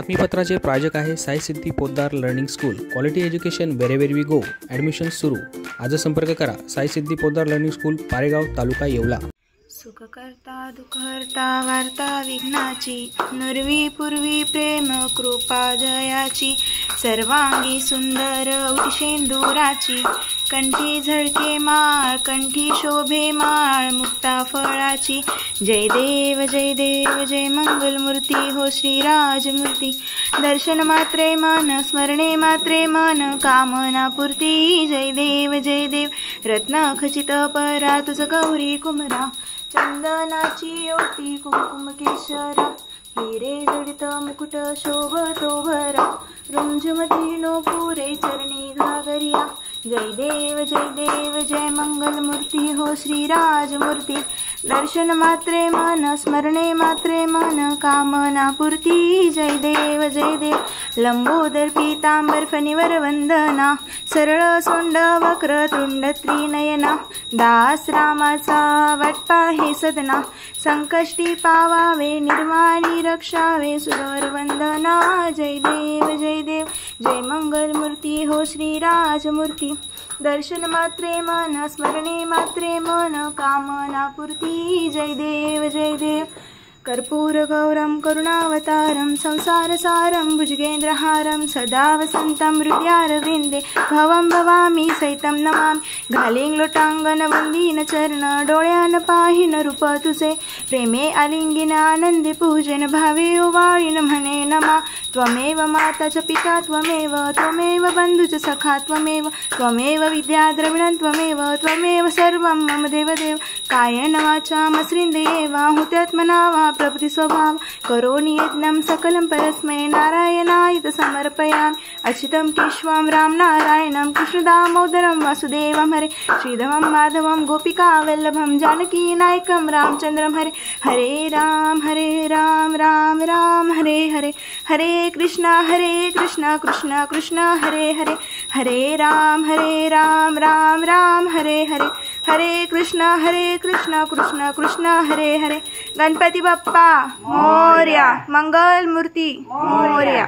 बातमीपत्राचे प्रायोजक आहे Sai Siddhi Poddar learning school. Quality education wherever we go. Admission सुरू. आज संपर्क करा. Sai Siddhi Poddar learning school, Paregaon, taluka Yeola. सुख करता दुःख हरता वार्ता विघ्नाची, नुरवी पूर्वी प्रेम कृपा जयाची, सर्वांगी सुंदर उटिशेंदुराची, कंठी झळके माळ कंठी शोभे माळ मुक्ता फळाची. जय देव जय मंगलमूर्ती हो श्रीराजमूर्ती. दर्शन मात्रे मन स्मरणे मात्रे मन कामना पूर्ती. जय देव रत्न खचित परा तुझ गौरी कुमरा, चंदनाची ओटी कुंकुम केशरा, हिरे जडित मुकुट शोभतो भरा, रुंझमती पुरे चरणी घागरिया. जय देव जय मंगलमूर्ती हो श्रीराजमूर्ती. दर्शन मात्रे मन स्मरणे मात्रे मन कामना पूर्ती. जय देव लंबोदर पीतांबर फणीवर वंदना, सरळ सोंड वक्र तृंड त्रिनयना, दास रामाचा वाटपा हे सदना, संकष्टी पावावे निर्वाणी रक्षावे सुर वंदना. जय देव जय मंगलमूर्ती हो श्रीराजमूर्ती. दर्शन मात्रे मन स्मरणे मात्रे मन कामना पूर्ती. जय देव कर्पूर गौरम करुणावतारम संसार सारम भुजगेंद्रहारम सदा वसंतम हृदयारविंदे भवं भवामी सहितं नमामि. घालिंग लोटांगण वंदीन चरण डोळ्यान पाहिन रूप तुझे, प्रेमे आलिंगिन आनंदे पूजन भावे ओवाळीन म्हणे नमा. त्वमेव माता च पिता त्वमेव बंधुच सखा त्वमेव विद्या द्रविणं त्वमेव सर्वं मम देवदेव. कायेन वाचा मस्रिंदेव हुत्यात्मना वा प्रभृति स्वभाव, करोमि यज्ञं सकलं परस्मै नारायणाय समर्पयामि. अच्युतं केशवं राम नारायणं कृष्णदामोदरं वासुदेवं हरे, श्रीधरं माधवं गोपिका वल्लभं जानकी नायकं रामचंद्रं हरे. हरे राम राम राम हरे हरे, हरे कृष्णा कृष्ण कृष्ण हरे हरे, हरे राम राम राम हरे हरे, हरे कृष्णा कृष्ण कृष्ण हरे हरे. गणपती बाप्पा मोरया, मंगल मूर्ती मोरया.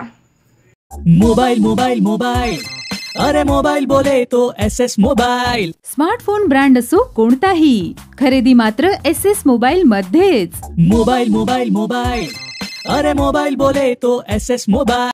मोबाईल अरे मोबाईल बोले तो SS मोबाईल. स्मार्टफोन ब्रँड असो कोणताही, खरेदी मात्र SS मोबाईल मध्येच. मोबाईल अरे मोबाईल बोले तो SS मोबाईल.